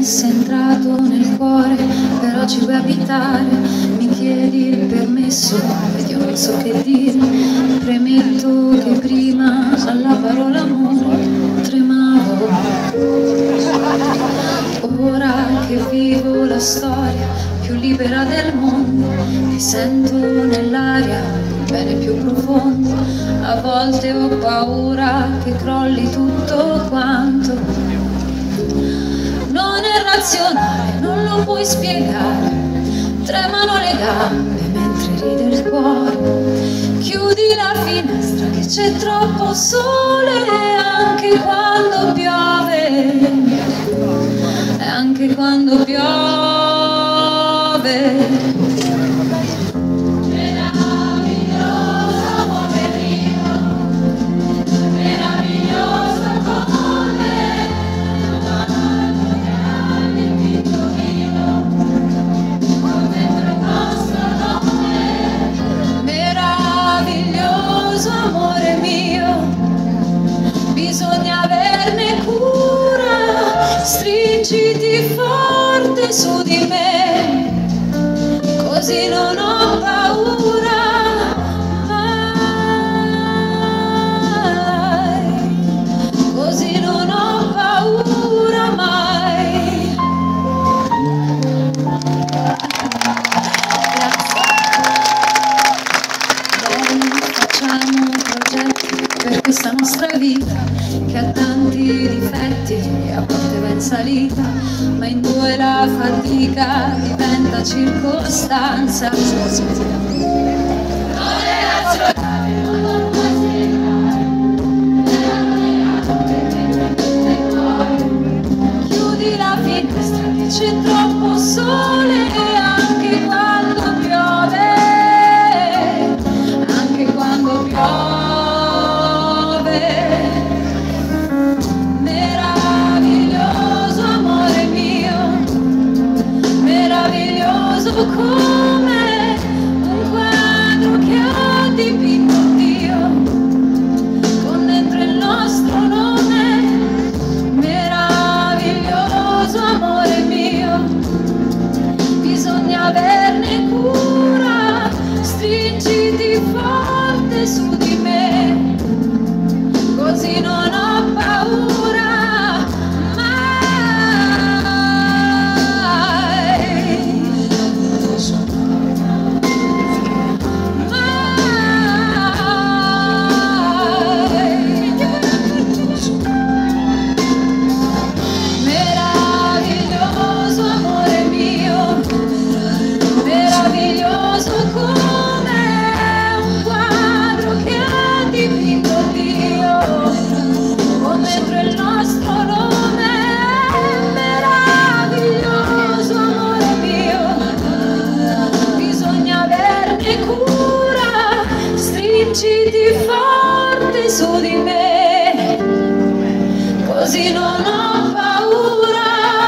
sei entrato nel cuore, però ci vuoi abitare. Mi chiedi il permesso ed io non so che dire. Premetto che prima alla parola amore tremavo. Ora che vivo la storia più libera del mondo, che sento nell'aria il bene più profondo. A volte ho paura che crolli tutto quanto. Non è razionale, non lo puoi spiegare. Tremano le gambe mentre ride il cuore. Chiudi la finestra che c'è troppo sole, anche quando piove, anche quando piove. Amore mio, bisogna averne cura, stringiti forte su di me, così non ho paura mai, così non ho paura mai. Facciamo progetti per questa nostra vita che ha tanti difetti e a volte va in salita, ma in due la fatica diventa circostanza. Non è razionale, non puoi spiegare. Chiudi la finestra che c'è troppo sole, anche quando piove. Meraviglioso amore mio, meraviglioso come un quadro che ha dipinto Dio, con dentro il nostro nome. Meraviglioso amore mio, bisogna averne cura, stringiti forte su di me, così non ho paura forte su di me, così non ho paura.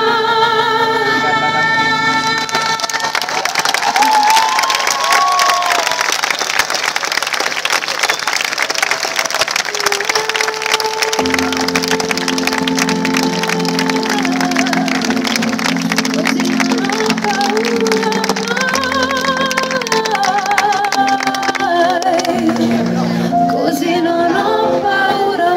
Così non ho paura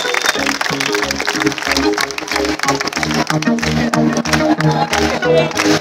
mai.